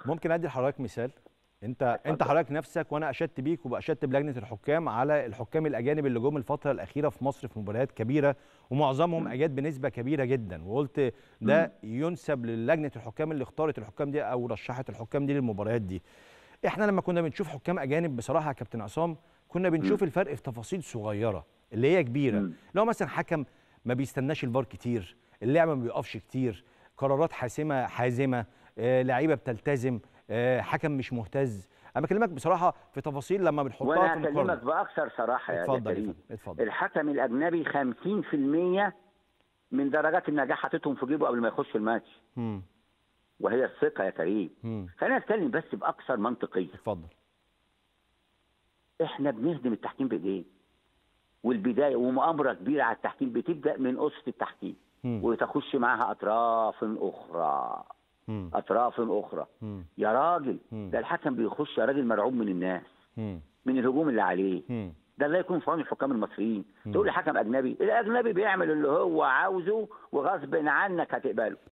ممكن ادي لحضرتك مثال. انت حضرتك نفسك، وانا اشدت بيك واشدت بلجنه الحكام على الحكام الاجانب اللي جم الفتره الاخيره في مصر في مباريات كبيره، ومعظمهم اجاد بنسبه كبيره جدا، وقلت ده ينسب للجنه الحكام اللي اختارت الحكام دي او رشحت الحكام دي للمباريات دي. احنا لما كنا بنشوف حكام اجانب بصراحه يا كابتن عصام، كنا بنشوف الفرق في تفاصيل صغيره اللي هي كبيره. لو مثلا حكم ما بيستناش الفار كتير، اللعبه ما بيقفش كتير، قرارات حازمه، لعيبه بتلتزم، حكم مش مهتز. انا بكلمك بصراحه في تفاصيل لما بنحطها وانا في هكلمك مقارنه. باكثر صراحه يا اتفضل يا كريم. فندم، اتفضل. الحكم الاجنبي 50% من درجات النجاح حاططهم في جيبه قبل ما يخش الماتش. وهي الثقه يا كريم. خلينا نتكلم بس باكثر منطقيه. اتفضل. احنا بنهدم التحكيم بايديه، والبدايه ومؤامره كبيره على التحكيم بتبدا من اسس التحكيم وتخش معاها اطراف اخرى. اطراف اخرى. يا راجل ده الحكم بيخش يا راجل مرعوب من الناس، من الهجوم اللي عليه. ده لا يكون في عون الحكام المصريين. تقول لي حكم اجنبي، الاجنبي بيعمل اللي هو عاوزه وغصب عنك هتقبله.